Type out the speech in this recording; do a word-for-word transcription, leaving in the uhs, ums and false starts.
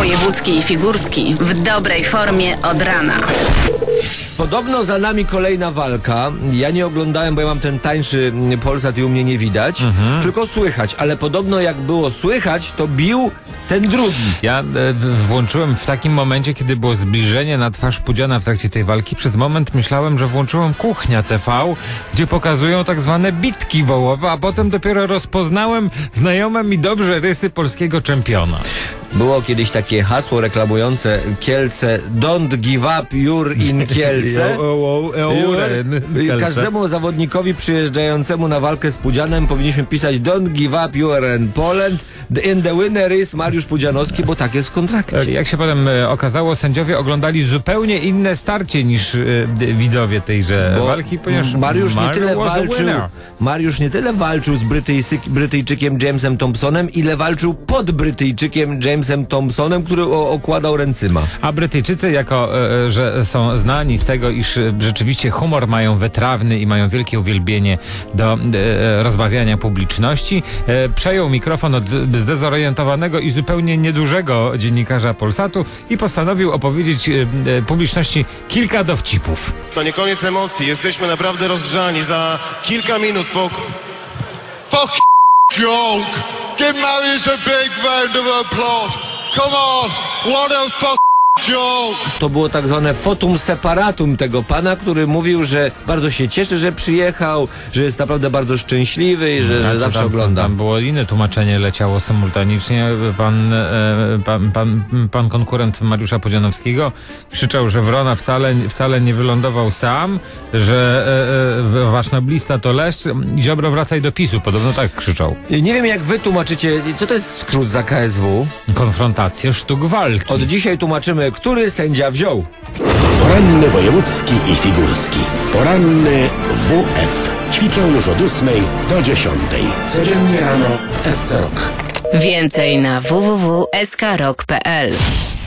Wojewódzki i Figurski w dobrej formie od rana. Podobno za nami kolejna walka. Ja nie oglądałem, bo ja mam ten tańszy Polsat i u mnie nie widać, mhm. tylko słychać. Ale podobno jak było słychać, to bił ten drugi. Ja e, włączyłem w takim momencie, kiedy było zbliżenie na twarz Pudziana w trakcie tej walki. Przez moment myślałem, że włączyłem Kuchnia T V, gdzie pokazują tak zwane bitki wołowe, a potem dopiero rozpoznałem znajome mi dobrze rysy polskiego czempiona. Było kiedyś takie hasło reklamujące Kielce: Don't give up, you're in Kielce. Każdemu zawodnikowi przyjeżdżającemu na walkę z Pudzianem powinniśmy pisać Don't give up, you are in Poland. And the winner is Mariusz Pudzianowski, bo tak jest w kontrakcie. Jak się potem okazało, sędziowie oglądali zupełnie inne starcie niż y, widzowie tejże bo walki, ponieważ Mariusz nie tyle walczył, Mariusz nie tyle walczył z Brytyjsyk, Brytyjczykiem Jamesem Thompsonem, ile walczył pod Brytyjczykiem Jamesem Thompsonem, który o, okładał ręcyma. A Brytyjczycy, jako e, że są znani z tego, iż e, rzeczywiście humor mają wytrawny i mają wielkie uwielbienie do e, rozbawiania publiczności, e, przejął mikrofon od zdezorientowanego i zupełnie niedużego dziennikarza Polsatu i postanowił opowiedzieć e, e, publiczności kilka dowcipów. To nie koniec emocji, jesteśmy naprawdę rozgrzani. Za kilka minut po... Fuck joke! Give Mariusz a big round of applause! Come on! What a fuck joke! To było tak zwane fotum separatum tego pana, który mówił, że bardzo się cieszy, że przyjechał, że jest naprawdę bardzo szczęśliwy i że, że zawsze tam, ogląda. Tam było inne tłumaczenie, leciało symultanicznie. Pan, e, pan, pan, pan konkurent Mariusza Pudzianowskiego krzyczał, że Wrona wcale, wcale nie wylądował sam, że e, e, wasz noblista to leszcz. Ziobro, wracaj do PiSu. Podobno tak krzyczał. Nie wiem, jak wy tłumaczycie, co to jest skrót za K S W? Konfrontację sztuk walki. Od dzisiaj tłumaczymy, który sędzia wziął. Poranny wojewódzki i figurski. Poranny W F. Ćwiczą już od ósmej do dziesiątej. Codziennie rano w S C Rock. Więcej na w w w kropka s k rock kropka p l.